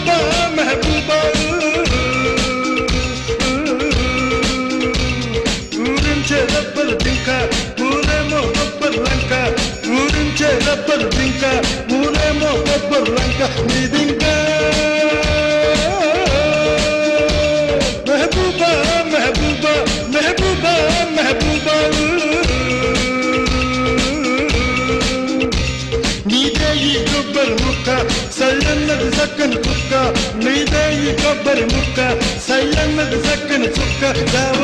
Mehbooba Mehbooba ఊరించే rubber జింక ఊరేమో rubber లంక ఊరించే రబ్బర్ జింక ఊరేమో రబ్బర్ లంక నీదింకా మెహబూబా మెహబూబా మెహబూబా మెహబూబా నీదే ఈ కొబ్బరి ముక్క సల్లన్నది సక్కని కుక్క నీదే ఈ కొబ్బరి ముక్క సల్లన్నది సక్కని చుక్క